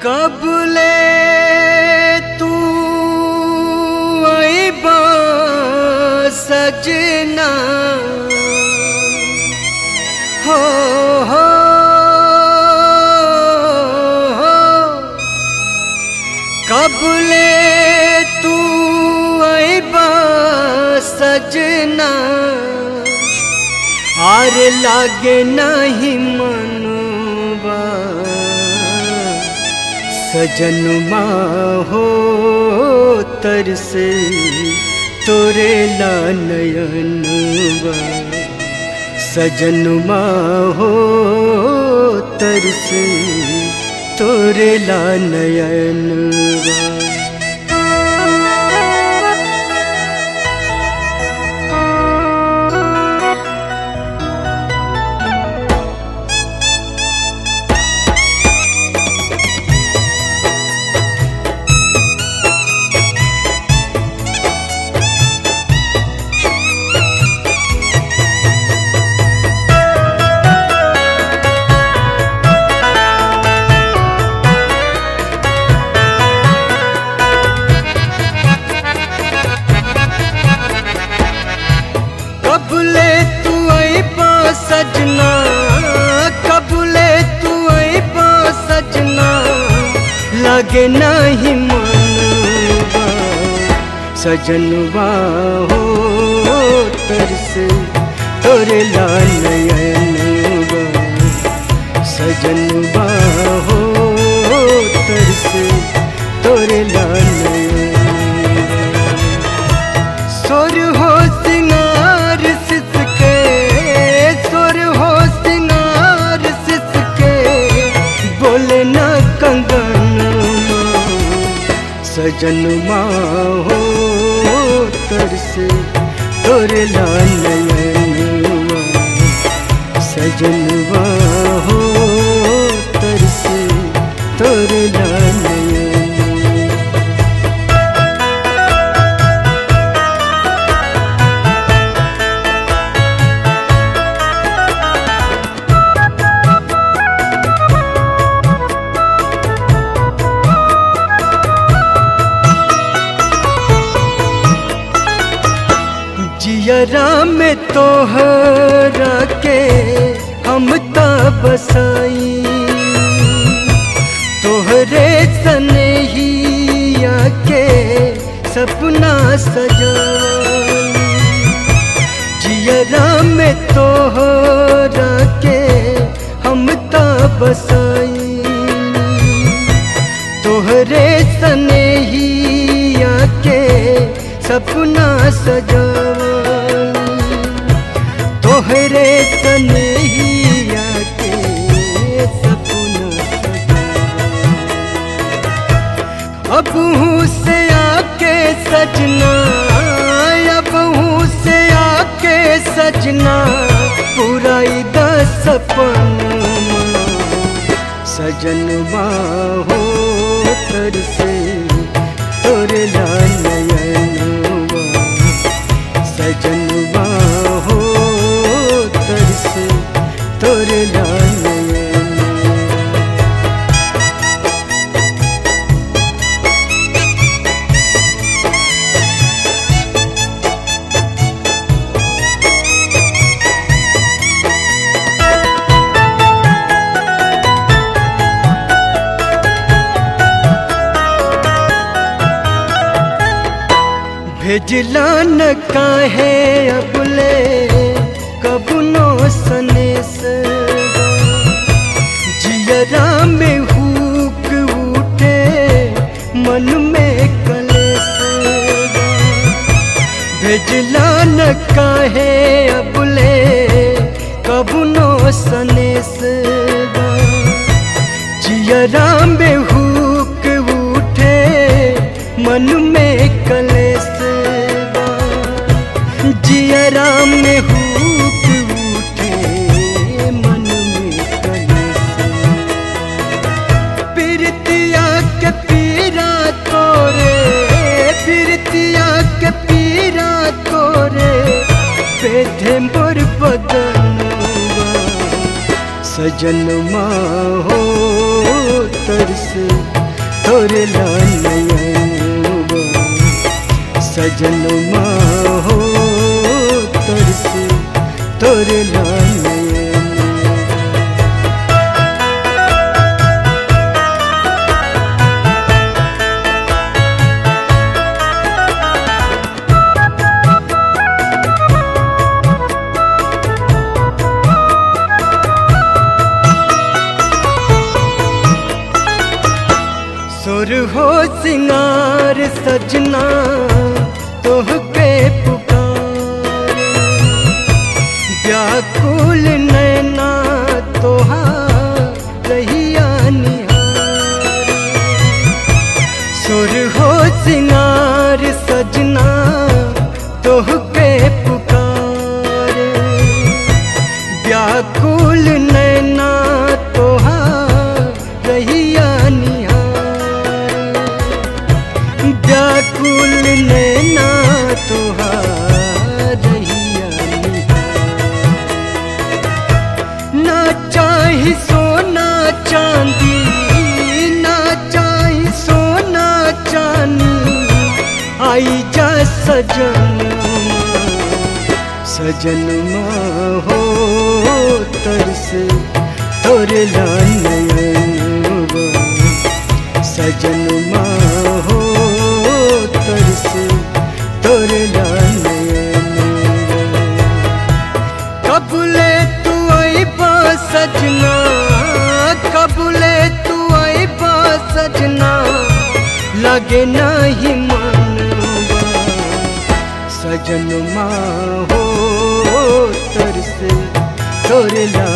कबले तू आइबा सजना हो कबले तू आइबा सजना आर लागे नहीं मनवा सजनुमा हो तरसे तोरे ला नयनवा सजनुमा हो तरसे तोरे ला नयनवा। कबले तू आइबा सजना कबले तू आइबा सजना लागे नहीं मनवा सजनवा हो तरसे तोरे ला नयनवा सजनवा हो तरसे तोरे ला नयनवा। सोर हो सिंगार सिसके सोर हो सिंगार सिसके बोले ना कंगनमा सजनमा हो तरसे तोरे ला नयनवा सजनवा हो तरसे तोरे ला नयनवा। जियरा में तोहरा के हम ता बसाई तोहरे सनहिया के सपना सजाई जियरा में तोहरा के हम ता बसाई तोहरे सनहिया के सपना सजाई तोहरे कन्हैया के सपना अब से आके सजना अब से आके सजना पुराई दा सपनमा सजनवा हो तरसे तोरे ला नयनवा सजनवा हो तरसे तोरे ला नयनवा। भेजला न काहे अबले कबनो सनेस जियरा में हुक उठे मन में कलेस भेजला न काहे अबले कबनो सनेस जियरा में हुक उठे मन में कलेस जियरा में हुक उठे मन में कलेस प्रीतिया के पीरा तोरे प्रीतिया के पीरा तोरे बेधे मोर बदनवा सजनमा हो तरसे तोरे नयनवा सजनमा हो तरसे तोरे नयनवा। सुर हो सिंगार सजना तोहके पुकार, व्याकुल नैना तोहार रहिया निहार। सुर हो सिंगार सजना तोहके पुकार, व्याकुल नैना तोहार रहिया निहार। व्याकुल नैना तोहार रहिया निहार। ना चाही सोना चांदी, ना चाही सोना चांदी, आई जा सजनमा सजनमा हो तरसे तोरे नयनवा सजनमा हो तरसे तोरे नयनवा। कबूले तू आइबा सजना, कबूले तू आइबा सजना, लगे नाही मनवा सजनमा हो तरसे तोरे